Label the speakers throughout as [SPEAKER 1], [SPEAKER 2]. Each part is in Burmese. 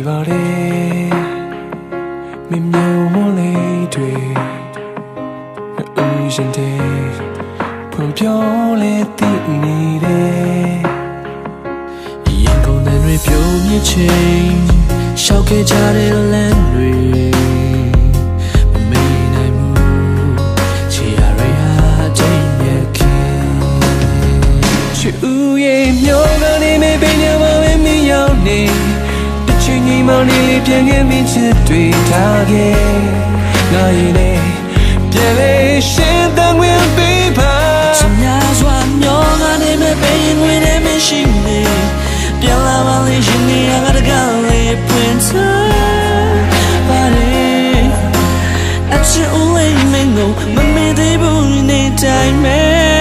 [SPEAKER 1] ပါတယ်မမြုံမလေးတွေဥရှင်တဲ့ဖွံ့ဖြိုးလေတည်နေတယ်ရင်ကုန်တွေပြုံးမြချင်းရှောက်ခဲ့ကြတဲ့လမ်းတွေမမေ့နိုင်ဘူးချီရရချိန်ရဲ့ခင်ချူရဲ့မျိုးကနေမပင်ရမမင်းရောက်နေချင်းကြီးမောင်လေးလေးပြန်ခဲ့မင်းချစ်တွေ့ထားခဲ့ငါရင်နဲ့ပြန်လေရှင်တန်ဝင်ပေးပါချင်များစွာမျောကနေမပင်ဝင်နေမရှိနေပြန်လာပါလေရှင်နေရတဲ့ကောင်းလေးပွင့်ထားပါလေအချစ်ဦးလေးမင်းကိုမမေ့သေးဘူးနေတိုင်းမဲ့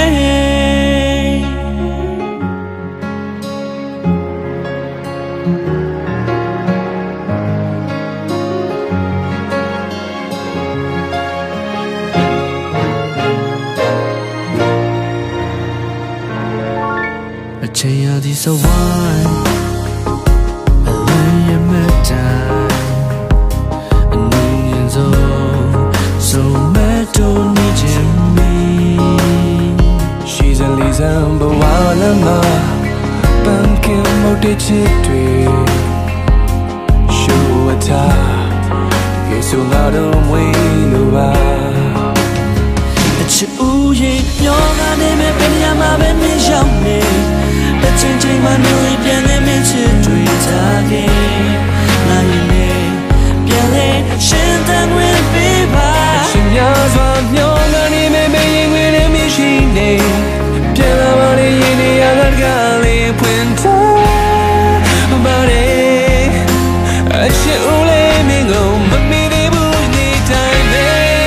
[SPEAKER 1] အချိန်ရသည်စဝိုင်းအလေးရမတိုင်းအနူးရင်ဆိုမဲ့တို့နေချင်မီရှိစလေးစံဘဝလမ်းမှာပန်းကင်မုတ်တဲ့ချစ်တွေရှိုးဝထားရေဆိုငါတို့မွေးလို့ပါအချစ်ဦးရဲ့မျောကနေမဲ့ပင်ရမှာပဲမင်းရောက်နေတဲ့ချင်းချင်းမှနေပြန်နေမင်းချစ်တွေ့ထားခဲ့ငါရင်နဲ့ပြန်လေရှင်တန်ဝင်ပေးပါရှင်များစွာမျောကနေမဲ့မင်းရင်ဝင်နေမရှိနေပြန်လာပါလေရင်နေရတဲ့ကလေးဖွင့်ထားပါလေအချစ်ဦးလေးမင်းကိုမမီသေးဘူးနေတိုင်းပဲ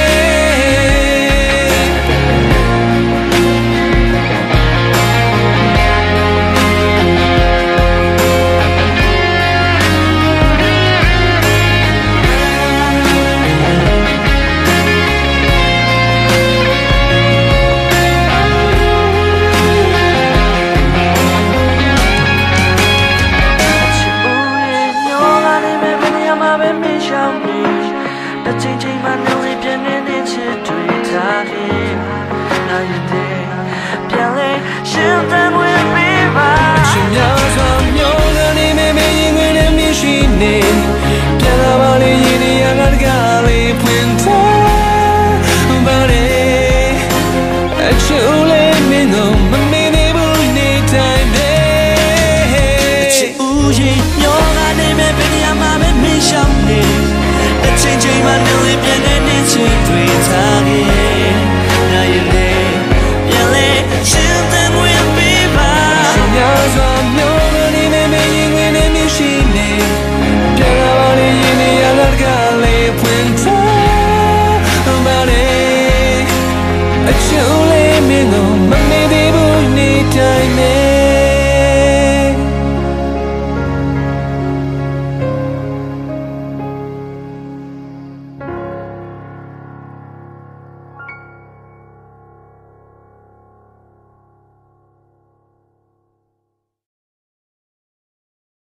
[SPEAKER 1] ချင်းချင်းမှနေလေးပြန်နေချစ်တွေ့ထားခဲ့ငါရင်တဲ့ပြန်လေရှင်တန်ဝင်ပေးပါ